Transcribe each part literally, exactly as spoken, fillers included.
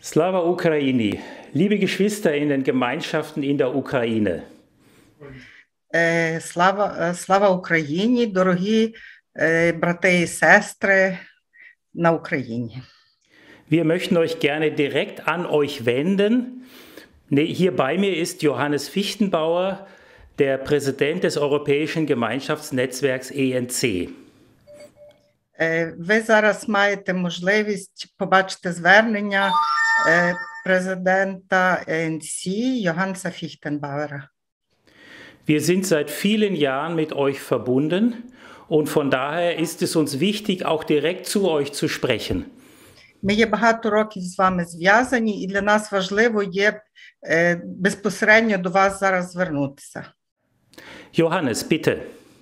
Slava Ukraini, liebe Geschwister in den Gemeinschaften in der Ukraine. Е, Слава, е, слава Україні, дорогі е, брати і сестри на Україні. Wir möchten euch gerne direkt an euch wenden. Ne, Hier bei mir ist Johannes Fichtenbauer, der Präsident des Europäischen Gemeinschaftsnetzwerks E N C. Е, Ви зараз маєте можливість побачити звернення е, президента Е Ен Сі Йоганнеса Фіхтенбауера. Wir sind seit vielen Jahren mit euch verbunden und von daher ist es uns wichtig, auch direkt zu euch zu sprechen. Ми є багато років з вами зв'язані, і для нас важливо є е, безпосередньо до вас зараз звернутися. Johannes, bitte.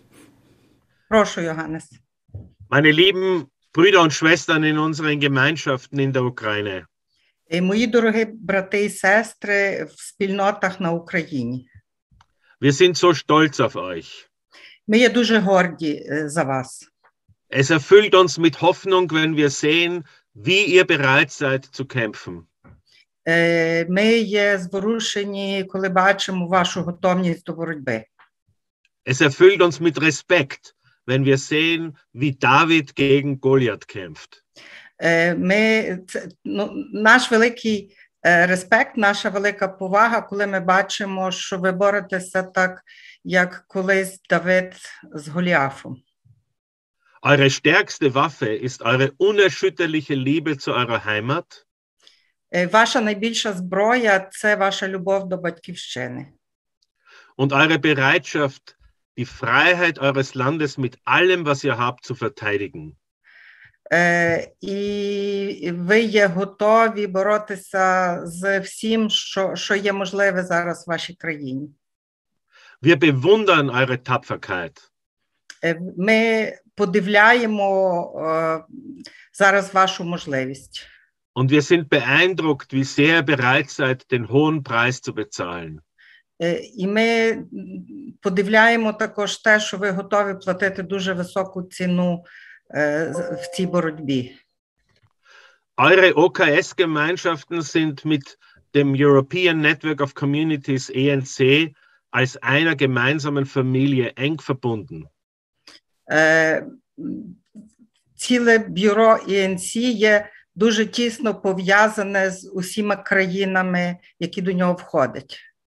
Прошу, Йоганнес. Meine lieben Brüder und Schwestern in unseren Gemeinschaften in der Ukraine, Е, Мої дорогі брати і сестри в спільнотах на Україні. wir sind so stolz auf euch. Ми є дуже горді е, за вас. Es erfüllt uns mit Hoffnung, wenn wir sehen, wie ihr bereit seid zu kämpfen. Е, Ми є зворушені, коли бачимо вашу готовність до боротьби. Es erfüllt uns mit Respekt, wenn wir sehen, wie David gegen Goliath kämpft. Е, Ми, це, ну, наш великий е, респект, наша велика повага, коли ми бачимо, що ви боретеся так, як колись Давид з Голіафом. Eure stärkste Waffe ist eure unerschütterliche Liebe zu eurer Heimat Е, Ваша найбільша зброя – це ваша любов до батьківщини. und eure Bereitschaft, die Freiheit eures Landes mit allem, was ihr habt, zu verteidigen. Е, І ви є готові боротися з всім, що, що є можливе зараз в вашій країні. Wir bewundern eure Tapferkeit. Е, Ми подивляємо е, зараз вашу можливість. Und wir sind beeindruckt, wie sehr ihr bereit seid, den hohen Preis zu bezahlen. Е, І ми м, подивляємо також те, що ви готові платити дуже високу ціну е, з- в цій боротьбі. Eure O K S-Gemeinschaften sind mit dem European Network of Communities E N C als einer gemeinsamen Familie eng verbunden. Е, м, Ціле бюро І Ен Сі є дуже тісно пов'язане з усіма країнами, які до нього входять.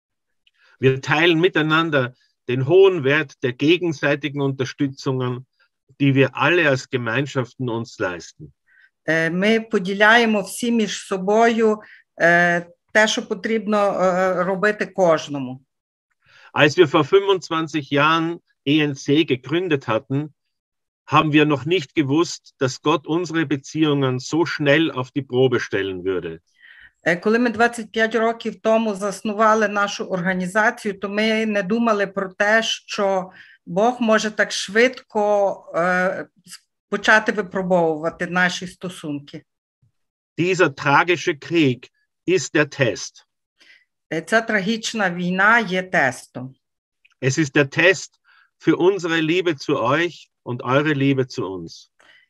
Wir teilen miteinander den hohen Wert der gegenseitigen Unterstützungen, die wir alle als Gemeinschaften uns leisten. Е, Ми поділяємо всі між собою е, те, що потрібно е, робити кожному. Als wir vor fünfundzwanzig Jahren E N C gegründet hatten, haben wir noch nicht gewusst, dass Gott unsere Beziehungen so schnell auf die Probe stellen würde. Е, Коли ми двадцять п'ять років тому заснували нашу організацію, то ми не думали про те, що Бог може так швидко е, почати випробовувати наші стосунки. Dieser tragische Krieg ist der Test. Е, Ця трагічна війна є тестом. Es ist der Test für unsere Liebe zu euch und eure Liebe zu uns.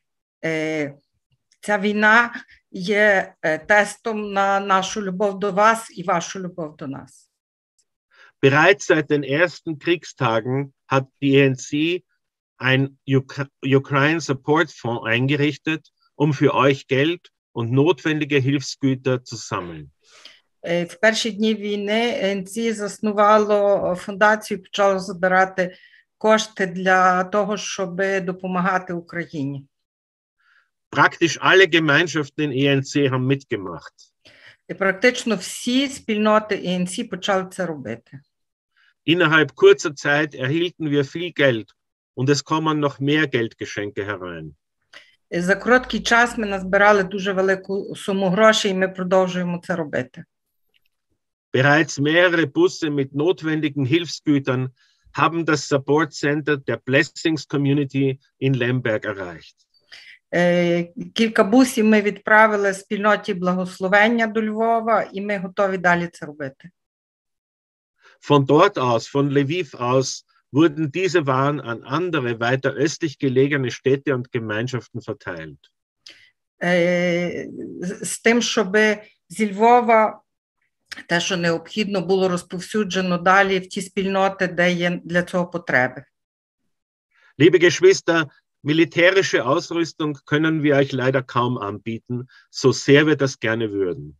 Е, Ця війна є е, тестом на нашу любов до вас і вашу любов до нас. Bereits seit den ersten Kriegstagen hat die E N C ein Uk- Ukraine Support Fonds eingerichtet, um für euch Geld und notwendige Hilfsgüter zu sammeln. Е, В перші дні війни Е Ен Сі заснувало фундацію, почало збирати кошти для того, щоб допомагати Україні. Praktisch alle Gemeinschaften in E N C haben mitgemacht. І практично всі спільноти Е Ен Сі почали це робити. Innerhalb kurzer Zeit erhielten wir viel Geld und es kommen noch mehr Geldgeschenke herein. І За короткий час ми назбирали дуже велику суму грошей, і ми продовжуємо це робити. Bereits mehrere Busse mit notwendigen Hilfsgütern haben das Support Center der Blessings Community in Lemberg erreicht. Е, Кілька бусів ми відправили спільноті благословення до Львова, і ми готові далі це робити. Von dort aus, von Lviv aus, wurden diese Waren an andere, weiter östlich gelegene Städte und Gemeinschaften verteilt. Е, з- З тим, щоб зі Львова, те, що необхідно, було розповсюджено далі в ті спільноти, де є для цього потреби. Liebe Geschwister, militärische Ausrüstung können wir euch leider kaum anbieten, so sehr wir das gerne würden.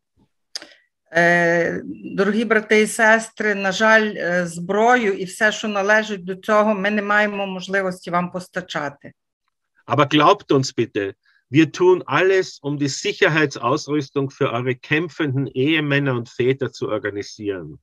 Дорогі брати і сестри, на жаль, зброю і все, що належить до цього, ми не маємо можливості вам постачати. Aber glaubt uns bitte, wir tun alles, um die Sicherheitsausrüstung für eure kämpfenden Ehemänner und Väter zu organisieren.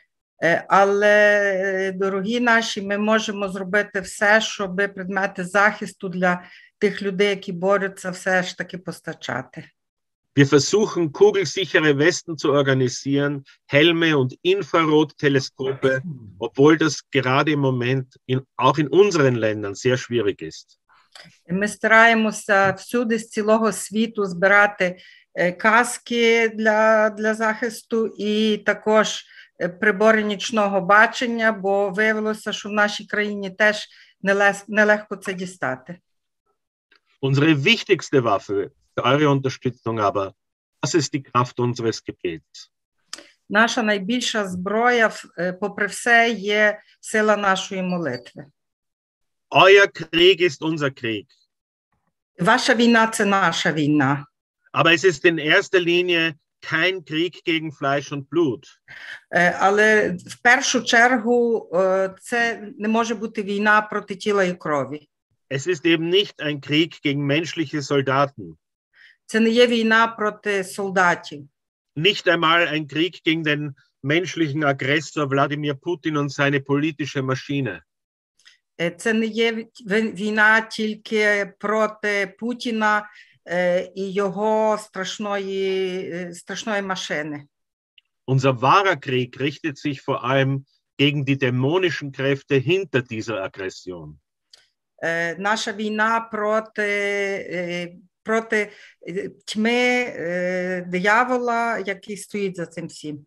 Але, дорогі наші, ми можемо зробити все, щоб предмети захисту для тих людей, які борються, все ж таки постачати. Wir versuchen, kugelsichere Westen zu organisieren, Helme und Infrarotteleskope, obwohl das gerade im Moment in, auch in unseren Ländern sehr schwierig ist. Ми стараємося всюди з цілого світу збирати каски для, для захисту і також прибори нічного бачення, бо виявилося, що в нашій країні теж нелегко це дістати. Unsere wichtigste Waffe für eure Unterstützung aber, das ist die Kraft unseres Gebets. Наша найбільша зброя, попри все, є сила нашої молитви. Euer Krieg ist unser Krieg. Ваша війна – це наша війна. Aber es ist in erster Linie kein Krieg gegen Fleisch und Blut. Але в першу чергу це не може бути війна проти тіла і крові. Es ist eben nicht ein Krieg gegen menschliche Soldaten. Це не є війна проти солдатів. Nicht einmal ein Krieg gegen den menschlichen Aggressor Wladimir Putin und seine politische Maschine. Це не є війна тільки проти Путіна і його страшної, страшної машини. Unser wahrer Krieg richtet sich vor allem gegen die dämonischen Kräfte hinter dieser Aggression. Наша війна проти, проти тьми диявола, який стоїть за цим всім.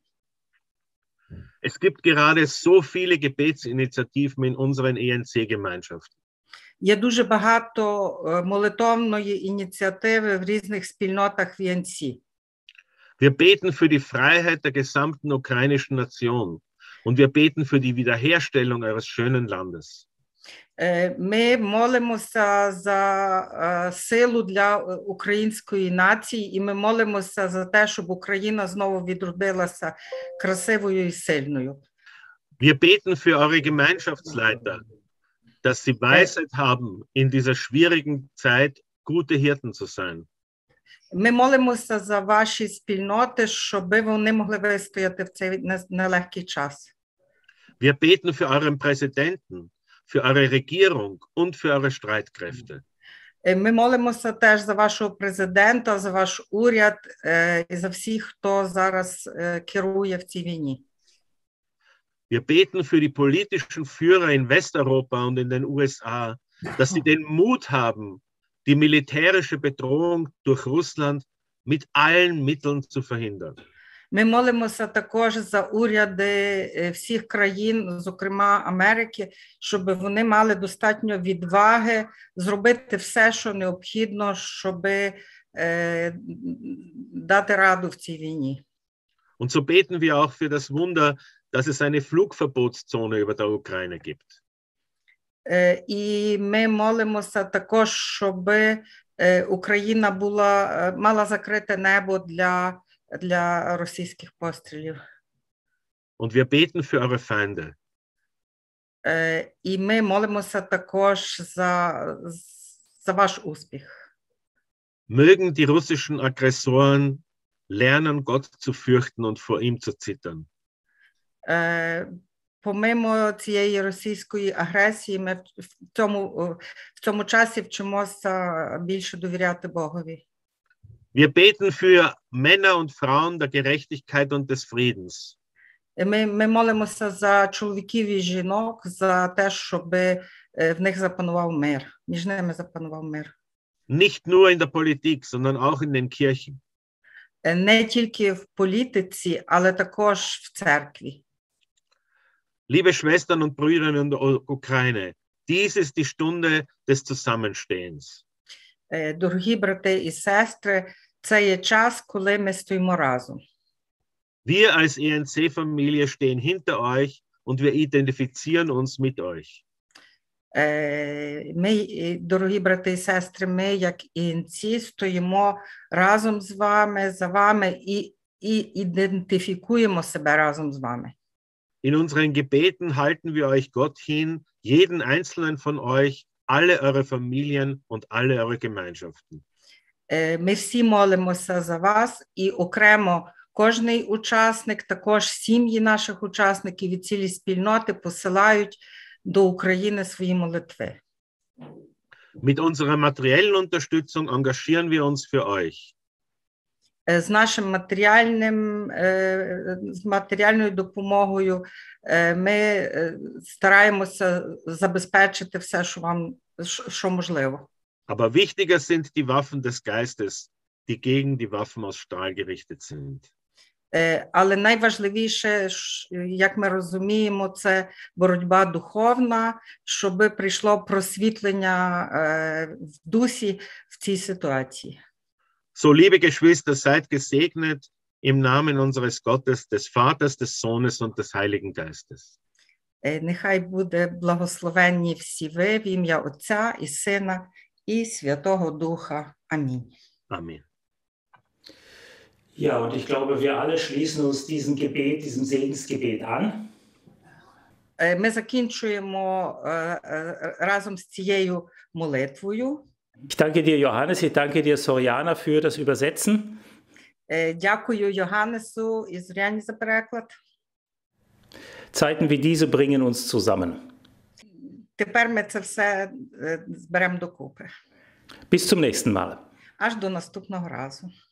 Es gibt gerade so viele Gebetsinitiativen in unseren E N C-Gemeinschaften. Є дуже багато молитовної ініціативи в різних спільнотах в І Ен Сі. Wir beten für die Freiheit der gesamten ukrainischen Nation und wir beten für die Wiederherstellung eures schönen Landes. Ми молимося за силу для української нації, і ми молимося за те, щоб Україна знову відродилася красивою і сильною. Wir beten für eure Gemeinschaftsleiter, dass sie Weisheit haben, in dieser schwierigen Zeit gute Hirten zu sein. Ми молимося за ваші спільноти, щоб вони могли вистояти в цей нелегкий час. Wir beten für euren Präsidenten, für eure Regierung und für eure Streitkräfte. Ми молимося теж за вашого президента, за ваш уряд і за всіх, хто зараз керує в цій війні. Wir beten für die politischen Führer in Westeuropa und in den U S A, dass sie den Mut haben, die militärische Bedrohung durch Russland mit allen Mitteln zu verhindern. Ми молимося також за уряди всіх країн, зокрема Америки, щоб вони мали достатньо відваги зробити все, що необхідно, щоб е, дати раду в цій війні. Und so beten wir auch für das Wunder, dass es eine Flugverbotszone über der Ukraine gibt. Е, і ми молимося також, щоб е, Україна була, мала закрите небо для для російських пострілів. Und wir beten für eure Feinde. Е, і ми молимося також за, за ваш успіх. Mögen die russischen Aggressoren lernen, Gott zu fürchten und vor ihm zu zittern. Е, помимо цієї російської агресії, ми в цьому, в цьому часі вчимося більше довіряти Богові. Wir beten für Männer und Frauen der Gerechtigkeit und des Friedens. Ми, ми молимося за чоловіків і жінок, за те, щоб в них запанував мир, між ними запанував мир. Nicht nur in der Politik, sondern auch in den Kirchen. Не тільки в політиці, але також в церкві. Liebe Schwestern und Brüder in der Ukraine, dies ist die Stunde des Zusammenstehens. Дорогі брати і сестри, це є час, коли ми стоїмо разом. Wir als E N C-Familie stehen hinter euch und wir identifizieren uns mit euch. Ми, дорогі брати і сестри, ми, як І Ен Сі, стоїмо разом з вами, за вами і, і ідентифікуємо себе разом з вами. In unseren Gebeten halten wir euch Gott hin, jeden einzelnen von euch, alle eure Familien und alle eure Gemeinschaften. Ми всі молимося за вас і окремо кожний учасник, також сім'ї наших учасників і цілі спільноти посилають до України свої молитви. Mit unserer materiellen Unterstützung engagieren wir uns für euch. З нашим матеріальним, з матеріальною допомогою ми стараємося забезпечити все, що вам, що можливо. Aber wichtiger sind die Waffen des Geistes, die gegen die Waffen aus Stahl gerichtet sind. Але найважливіше, як ми розуміємо, це боротьба духовна, щоб прийшло просвітлення в дусі в цій ситуації. So, liebe Geschwister, seid gesegnet im Namen unseres Gottes, des Vaters, des Sohnes und des Heiligen Geistes. Нехай буде благословенні всі ви в ім'я Отця і Сина і Святого Духа. Амінь. Amen. Ja, und ich glaube, wir alle schließen uns diesem Gebet, diesem Segensgebet an. Ми закінчуємо разом з цією молитвою. Ich danke dir, Johannes, ich danke dir, Soriana, für das Übersetzen. Дякую Йоганнесу і Зоряні за переклад. Zeiten wie diese bringen uns zusammen. Тепер ми це все зберемо докупи. Bis zum nächsten Mal. Аж до наступного разу.